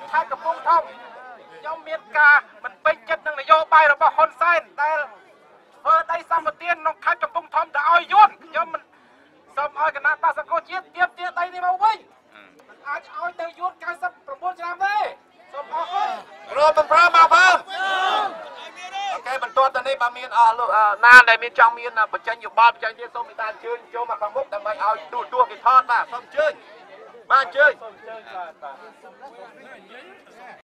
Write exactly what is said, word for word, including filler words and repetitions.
ខេត្តកំពង់ធំខ្ញុំមានការមិនពេញចិត្តនឹងនយោបាយរបស់ហ៊ុនសែនដែលធ្វើដីសម្បត្តិក្នុងខេត្តកំពង់ធំទៅឲ្យយួនខ្ញុំមិនសូមឲ្យគណៈបក្សសង្គ្រោះជាតិទាមទារដីនេះមកវិញអាចឲ្យទៅយួនកៅសិបប្រាំបួនឆ្នាំទេសូមអរគុណរកបំរើមកផងអូខេបន្ទាប់ទៅនេះបើមានអស់លោកណាដែលមានចង់មានបញ្ចេញយោបល់បញ្ចេញទៀតសូមមេត្តាអញ្ជើញចូលមកខាងមុខដើម្បីឲ្យទូទួលគេថតបាទសូមអញ្ជើញបាទអញ្ជើញសូមអញ្ជើញបាទ